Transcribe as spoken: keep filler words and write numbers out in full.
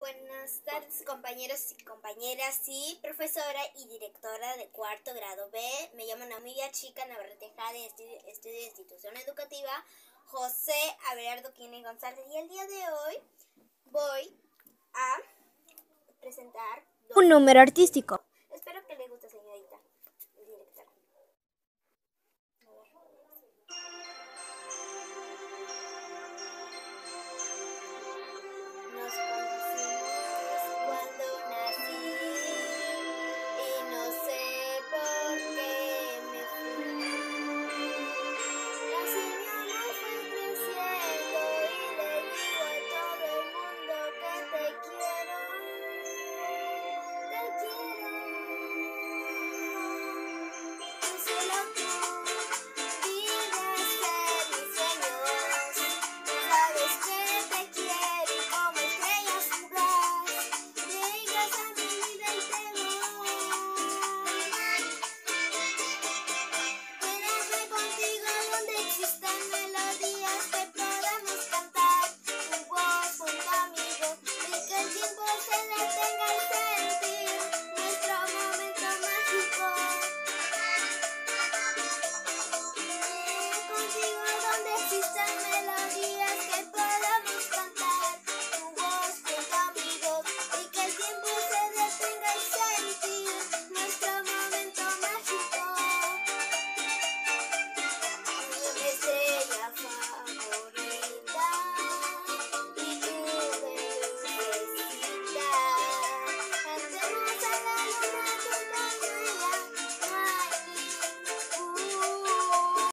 Buenas tardes, compañeros y compañeras, sí, profesora y directora de cuarto grado B. Me llamo Namidia Chica Navarrete Tejada, estudio, estudio de institución educativa José Abelardo Quine González. Y el día de hoy voy a presentar un número artístico.